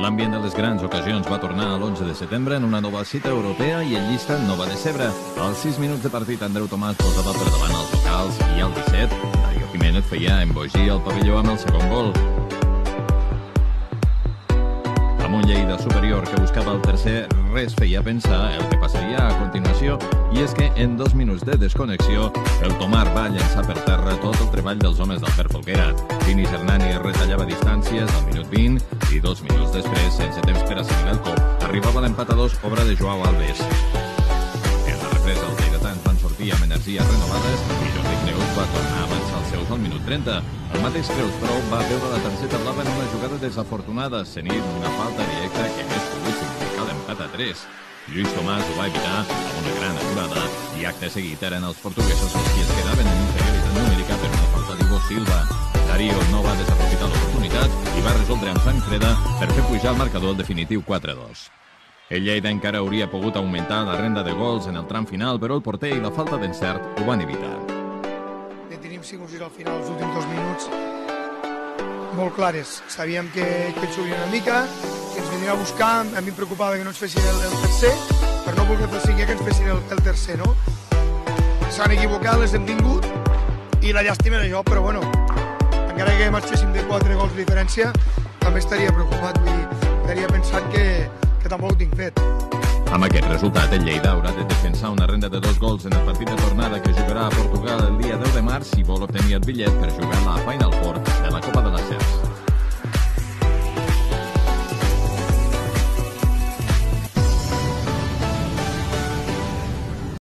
L'ambient de les grans ocasions va tornar l'11 de setembre en una nova cita europea i en llista no va decebre. Als 6 minuts de partit, Andreu Tomàs posava per davant els locals i al 17, Darío Jiménez feia embogir el pavelló amb el segon gol. Amb un Lleida superior que buscava el tercer, res feia pensar el que passaria a continuació, i és que en 2 minuts de desconnexió el Tomàs va llençar per terra tot el treball dels homes d'Albert Folguera. Vinis Hernani retallava distàncies al minut 20 i 2 minuts després, sense temps per assimilar el cop, arribava l'empat a 2, obra de Joao Alves. En la represa, els lleidatans van sortir amb energies renovades i Jordi Creus va tornar a avançar els seus al minut 30. El mateix Creus, però, va veure la targeta blava en una jugada desafortunada, sentint una falta directa que hagués pogut significar l'empat a 3. Lluís Tomàs ho va evitar amb una gran aturada i acte seguit eren els portuguesos els qui es quedaven en inferioritat numèrica per una falta d'Ivo Silva. Darío no va desaprofitar l'oportunitat i va resoldre amb sang freda per fer pujar el marcador definitiu 4-2. El Lleida encara hauria pogut augmentar la renda de gols en el tram final, però el porter i la falta d'encert ho van evitar. Tenim 5 o 6 al final, els últims 2 minuts, molt clares. Sabíem que ells subien una mica, que ens venien a buscar, a mi em preocupava que no ens fessin el tercer, per no voler fer el cinquè que ens fessin el tercer, no? S'han equivocat, les hem tingut, i la llàstima era jo, però bueno, encara que marxéssim de 4 gols de diferència, també estaria preocupat, vull dir, estaria pensant que tampoc ho tinc fet. Amb aquest resultat, el Lleida haurà de defensar una renda de 2 gols en el partit de tornada que jugarà a Portugal el dia 10 de març si vol obtenir el bitllet per jugar a la Final Four de la Copa de les Cers.